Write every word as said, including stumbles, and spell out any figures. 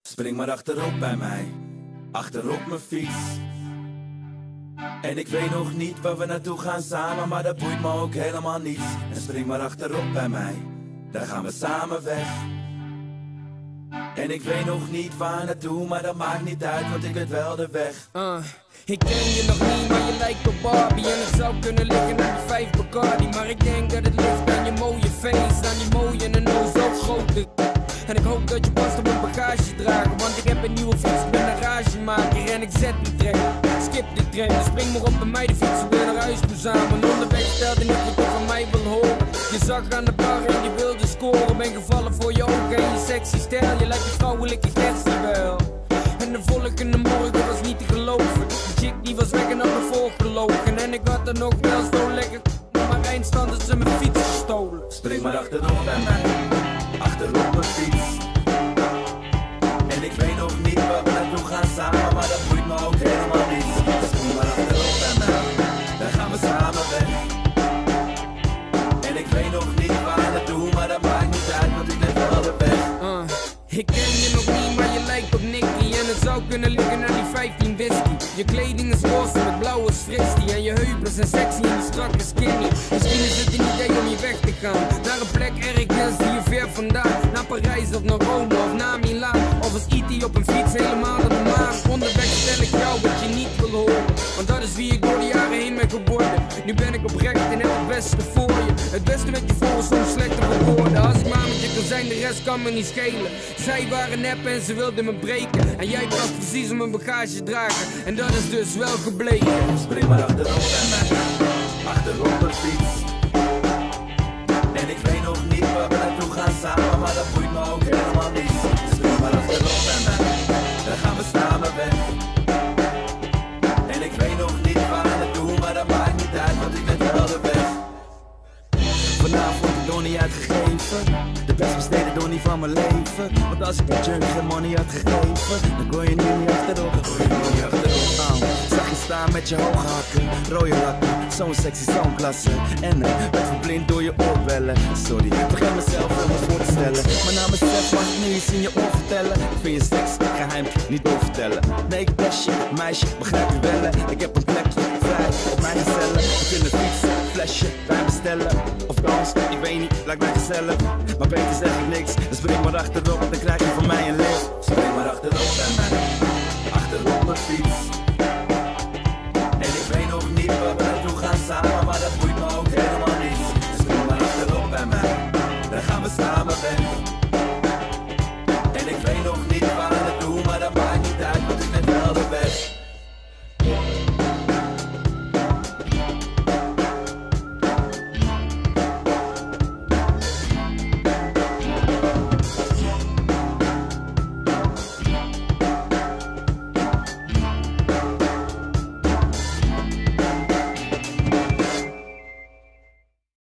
Spring maar achterop bij mij, achterop mijn fiets. En ik weet nog niet waar we naartoe gaan samen, maar dat boeit me ook helemaal niet. En spring maar achterop bij mij, daar gaan we samen weg. En ik weet nog niet waar naartoe, maar dat maakt niet uit, want ik weet wel de weg. Uh, ik ken je nog niet, maar je lijkt op Barbie. En het zou kunnen liggen aan die vijf Bacardi. Maar ik denk dat het ligt aan je mooie face, aan die mooie en oh zo grote. En ik hoop dat je past op mijn bagage dragen, want ik heb een nieuwe fiets, ik ben een ragemaker en ik zet die trein. Skip de trein, dus spring maar op bij mij de fiets, we weer naar huis toe samen. Onderweg stelde niet wat je van mij wil horen. Je zag aan de bar en je wilde scoren. Ben gevallen voor je ogen en je sexy stijl. Je lijkt een vrouwelijke Gertie wel. En de volgende morgen was niet te geloven. Die chick die was weg en had me voorgelogen. En ik had er nog wel zo lekker, maar eindstand had ze mijn fiets gestolen. Spring maar achterop bij mij, achterop mijn fiets. En ik weet nog niet waar we naartoe gaan samen, maar dat boeit me ook helemaal niet. Spring maar achterop bij mij, daar gaan we samen weg. En ik weet nog niet waar naartoe, maar dat maakt niet uit, want ik ben wel de weg. Uh, ik ken je nog niet, maar je lijkt op Nicky. En het zou kunnen liggen aan die vijftien whisky. Je kleding is roze met blauwe fristie. En je heupen zijn sexy en die strakke skinny. Misschien is het een idee om je weg te gaan naar een plek ergens die je ver vandaan. Naar Parijs of naar Rome of naar Milaan. Of als E T op een fiets helemaal naar de maan. Onderweg stel ik jou wat je niet wil horen, want dat is wie ik door de jaren heen ben geworden. Nu ben ik oprecht en heb het beste voor je. Het beste met je voor is soms slechter geworden. Als ik maar met je kan zijn, de rest kan me niet schelen. Zij waren nep en ze wilden me breken. En jij was precies om mijn bagage dragen. En dat is dus wel gebleken. Spring maar achterop bij mij, achterop de fiets. En ik weet nog niet waar we naartoe gaan samen, maar dat boeit me ook helemaal niet. Spring maar achterop bij mij, daar gaan we samen weg. En ik weet nog niet waar naartoe, maar dat maakt niet uit, want ik ben wel de weg. Vanavond de donnie uitgegeven, de best besteden donnie van mijn leven. Want als ik de junk geen money had gegeven, dan kon je nu niet achterop, dan kon je nu niet achterop. Oh, zag je staan met je hoge hakken, rode lakken, zo'n sexy, zo'n klasse. En uh, werd verblind door je oorbellen. Sorry, vergeet mezelf om me voor te stellen. Maar na mezelf mag ik nu iets in je oor vertellen. Ik vind je seks, geheim, niet doorvertellen. Nee, ik bless je, meisje, begrijp je wel. Ik heb een plekje vrij op mijn gezellen. We kunnen fietsen, flesje, wijn bestellen. Of dans, ik weet niet, lijkt mij gezellig. Maar beter zeg ik niks, dus spring maar achterop, dan krijg je